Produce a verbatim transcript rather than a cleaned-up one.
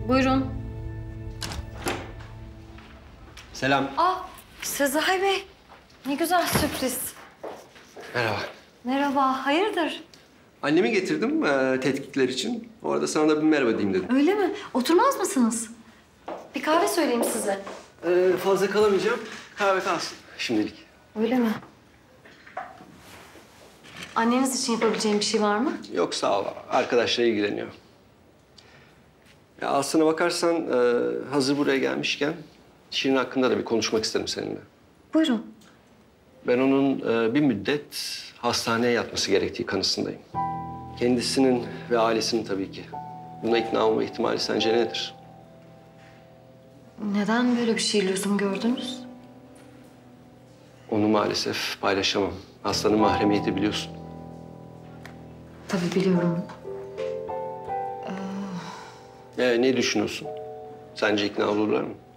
Buyurun. Selam. Ah, Sezai Bey. Ne güzel sürpriz. Merhaba. Merhaba, hayırdır? Annemi getirdim e, tetkikler için. O arada sana da bir merhaba diyeyim dedim. Öyle mi? Oturmaz mısınız? Bir kahve söyleyeyim size. Ee, fazla kalamayacağım. Kahve kalsın şimdilik. Öyle mi? Anneniz için yapabileceğim bir şey var mı? Yok sağ ol. Arkadaşlar ilgileniyor. Ya aslına bakarsan e, hazır buraya gelmişken Şirin hakkında da bir konuşmak isterim seninle. Buyurun. Ben onun e, bir müddet hastaneye yatması gerektiği kanısındayım. Kendisinin ve ailesinin tabii ki. Buna ikna olma ihtimali sence nedir? Neden böyle bir şey lüzum gördünüz? Onu maalesef paylaşamam. Hastanın mahremiyeti biliyorsun. Tabii biliyorum. Ee, ne düşünüyorsun? Sence ikna olurlar mı?